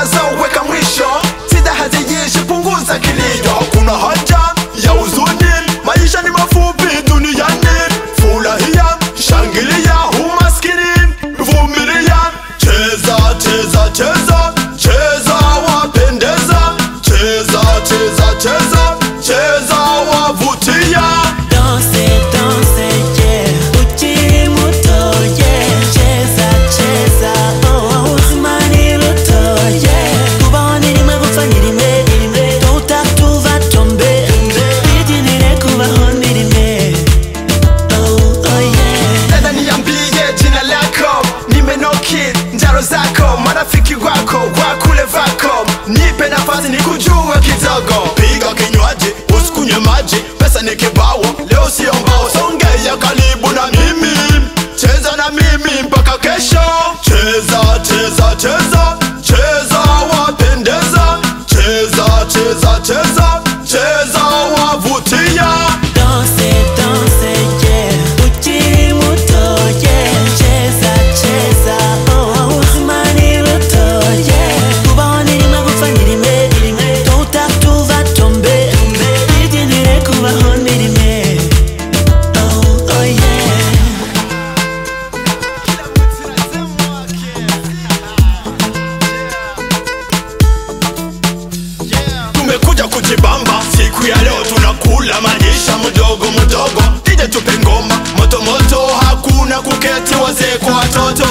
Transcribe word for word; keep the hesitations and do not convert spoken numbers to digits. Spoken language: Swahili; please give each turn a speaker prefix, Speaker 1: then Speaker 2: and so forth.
Speaker 1: mawazo weka mwisho, sida haziishi punguza kilio. Kuna haja ya huzuni, maisha ni mafupi duniani. Furahia, shangilia, umaskini vumilia. Cheza, cheza, cheza, cheza wapendeza. Cheza, cheza, cheza, cheza wavutia.
Speaker 2: Danse, danse, yeah, ukiri muto, yeah. Cheza, cheza, oh, oh, uzima ni ruto, yeah. Kubaho ni rimwe, gupfa ni rimwe, tutatuva tombe. Biginire kubaho ni rimwe, oh, oh, yeah.
Speaker 1: Dada niambie jina lako, nimenoki njaro zako, marafiki wako wakule vako. Nipe nafasi nikujue kidogo. Piga kinywaji, usikunywe maji, pesa ni kibao, leo sio mbao. Songea karibu na mimi, cheza na mimi mpaka kesho. Cheza, cheza, cheza, cheza wapendeza. Cheza, cheza, cheza, cheza wavutia.
Speaker 2: Danse, danse, yeah, ukiri muto, yeah. Cheza, cheza, oh, oh, uzima ni ruto, yeah. Kubaho ni rimwe, gupfa ni rimwe, tutatuva tombe. Biginire kubaho ni rimwe, oh, oh, yeah.
Speaker 1: Tumekuja kujibamba siku ya leo, tunakula maisha mdogo mdogo. Dije tupe ngoma moto moto, hakuna kuketi wazee kwa watoto.